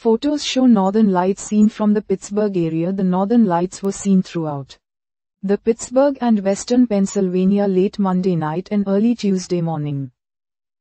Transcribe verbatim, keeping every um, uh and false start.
Photos show northern lights seen from the Pittsburgh area. The northern lights were seen throughout the Pittsburgh and western Pennsylvania late Monday night and early Tuesday morning.